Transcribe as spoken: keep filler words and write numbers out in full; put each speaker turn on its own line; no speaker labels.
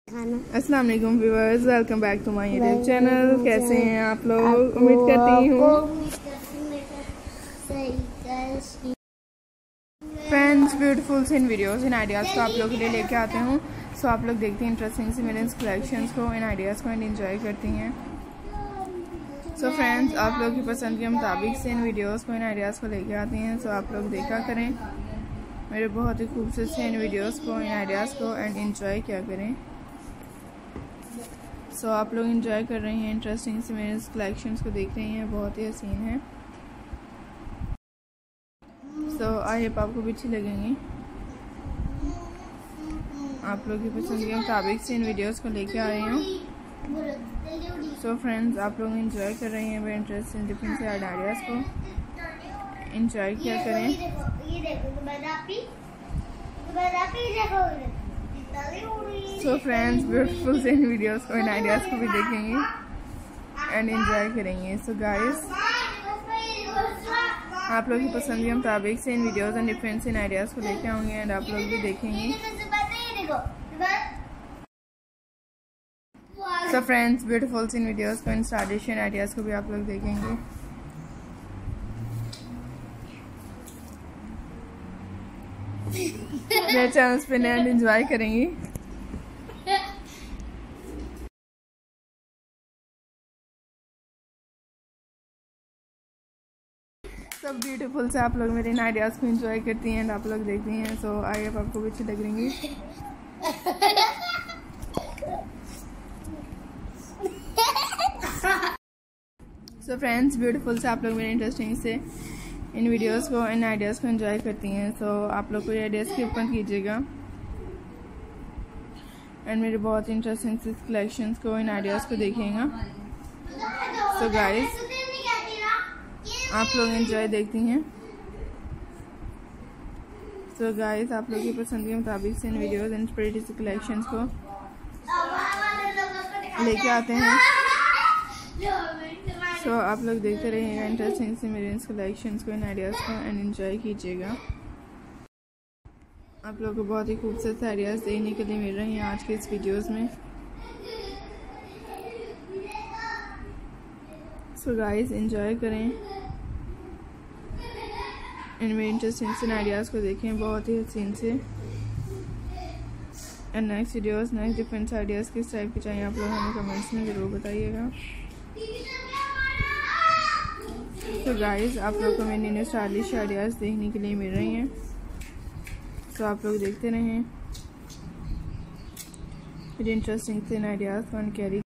अस्सलाम वालेकुम viewers, welcome back to my YouTube channel. कैसे हैं आप लोग? उम्मीद करती हूँ फ्रेंड्स ब्यूटीफुल इन वीडियोस इन आइडियाज़ को आप लोगों के लिए लेके आते हूँ। सो आप लोग देखते हैं इंटरेस्टिंग सी मेरे कलेक्शंस को, इन आइडियाज़ को एंड एंजॉय करती हैं। सो फ्रेंड्स आप लोग की पसंद के मुताबिक से इन वीडियोस को, इन आइडियाज़ को लेके आती हैं। सो आप लोग देखा करें मेरे बहुत ही खूबसूरत से इन वीडियोस को, इन आइडियाज़ को एंड एंजॉय किया करें। सो so, आप लोग एंजॉय कर रहे हैं, इंटरेस्टिंग से मेरे कलेक्शंस को देख रही हैं, बहुत ही हसीन है। सो आई होप आपको भी अच्छी लगेंगी। आप लोग की पसंद के मुताबिक से इन वीडियोस को लेके आ रही हूँ। सो फ्रेंड्स आप लोग एंजॉय कर रहे हैं मेरे इंटरेस्टिंग डिफरेंट से आइडियाज़ को, एंजॉय किया करें। सो फ्रेंड्स ब्यूटीफुल से इन वीडियोस को, इन आइडियाज़ को भी देखेंगे एंड एंजॉय करेंगे। सो गाइस आप लोग की पसंद के मुताबिक से इन वीडियोस एंड डिफरेंट इन आइडियाज़ को लेके आऊँगे एंड आप लोग भी देखेंगे। सो फ्रेंड्स ब्यूटीफुल इन वीडियोस को, इन स्टाइलिश इन आइडियाज़ को भी आप लोग देखेंगे। मेरे चैनल पे नए एंड एंजॉय करेंगी। सब ब्यूटीफुल से आप लोग मेरे इन आइडियाज़ को एंजॉय करती हैं एंड आप लोग देखती हैं। सो आई होप आपको भी अच्छी लग रही। सो फ्रेंड्स ब्यूटीफुल से आप लोग मेरे इंटरेस्टिंग से इन वीडियोस को, इन आइडियाज़ को एंजॉय करती हैं। सो so, आप लोग कोई आइडियाज़ स्किप मत कीजिएगा एंड मेरे बहुत इंटरेस्टिंग से कलेक्शंस को, इन आइडियाज़ को देखिएगा। सो so, गाइस आप लोग एंजॉय देखती हैं। सो so, गाइस आप लोग की पसंद के मुताबिक से इन वीडियोस एंड प्रीटी से कलेक्शंस को लेके आते हैं। सो so, आप लोग देखते रहिएगा इंटरेस्टिंग से मेरे इन कलेक्शंस को, इन आइडियाज़ को एंड एंजॉय कीजिएगा। आप लोगों को बहुत ही खूबसूरत आइडियाज़ देखने के लिए मिल रहे हैं आज के इस वीडियोस में। सो गाइस एंजॉय करें इन मेरे इंटरेस्टिंग से आइडियाज़ को देखें, बहुत ही हसीन से। And next videos, next different ideas किस टाइप के चाहिए आप लोग हमें कमेंट्स में ज़रूर बताइएगा। तो गाइस आप लोग को मेरे न्यू स्टाइलिश आइडियाज़ देखने के लिए मिल रही हैं। तो आप लोग देखते रहें मेरे इंटरेस्टिंग से आइडियाज़ को कैरी